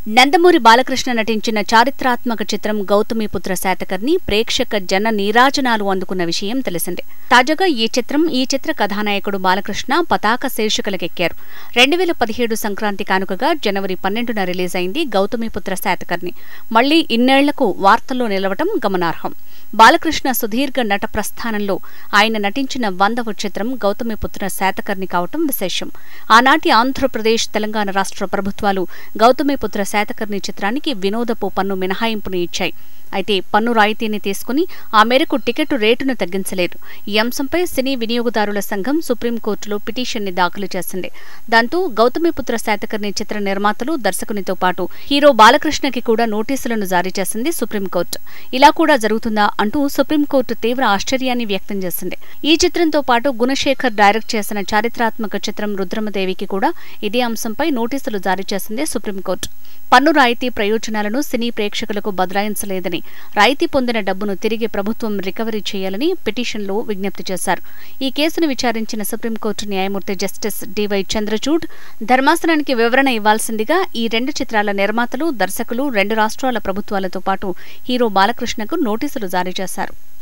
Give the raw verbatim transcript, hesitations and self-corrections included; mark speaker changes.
Speaker 1: నందమూరి బాలకృష్ణ నటించిన చారిత్రాత్మక చిత్రం గౌతమిపుత్ర శాతకర్ణి ప్రేక్షక జన నీరాజనాలు అందుకున్న విషయం తెలిసిందే. తాజాగా ఈ చిత్రం ఈ చిత్ర కథానాయకుడు బాలకృష్ణ పతాక శీర్షికలకెక్కారు. రెండు వేల పదిహేడు సంక్రాంతి కానుకగా జనవరి పన్నెండున రిలీజ్ అయింది గౌతమిపుత్ర శాతకర్ణి. మళ్లీ ఇన్నేళ్లకు వార్తల్లో నిలవటం గమనార్హం. బాలకృష్ణ సుదీర్ఘ నట ప్రస్థానంలో ఆయన నటించిన వందవ చిత్రం గౌతమిపుత్ర శాతకర్ణి కావటం విశేషం. ఆనాటి ఆంధ్రప్రదేశ్, తెలంగాణ రాష్ట్ర ప్రభుత్వాలు గౌతమిపుత్ర శాతకర్ణి చిత్రానికి వినోదపు పన్ను మినహాయింపును ఇచ్చాయి. అయితే పన్ను రాయితీని తీసుకుని ఆ మేరకు టికెట్ రేటును తగ్గించలేదు. ఈ అంశంపై సినీ వినియోగదారుల సంఘం సుప్రీంకోర్టులో పిటిషన్ని దాఖలు చేసింది. దాంతో గౌతమిపుత్ర శాతకర్ణి చిత్ర నిర్మాతలు, దర్శకునితో పాటు హీరో బాలకృష్ణకి కూడా నోటీసులను జారీ చేసింది సుప్రీంకోర్టు. ఇలా కూడా జరుగుతుందా అంటూ సుప్రీంకోర్టు తీవ్ర ఆశ్చర్యాన్ని వ్యక్తం చేసింది. ఈ చిత్రంతో పాటు గుణశేఖర్ డైరెక్ట్ చేసిన చారిత్రాత్మక చిత్రం రుద్రమదేవికి కూడా ఇదే అంశంపై నోటీసులు జారీ చేసింది సుప్రీంకోర్టు. పన్ను రాయితీ ప్రయోజనాలను సినీ ప్రేక్షకులకు బదలాయించలేదని, రాయితీ పొందిన డబ్బును తిరిగి ప్రభుత్వం రికవరీ చేయాలని పిటిషన్లో విజ్ఞప్తి చేశారు. ఈ కేసును విచారించిన సుప్రీంకోర్టు న్యాయమూర్తి జస్టిస్ డివై చంద్రచూడ్ ధర్మాసనానికి వివరణ ఇవ్వాల్సిందిగా ఈ రెండు చిత్రాల నిర్మాతలు, దర్శకులు, రెండు రాష్ట్రాల ప్రభుత్వాలతో పాటు హీరో బాలకృష్ణకు నోటీసులు జారీ చేశారు.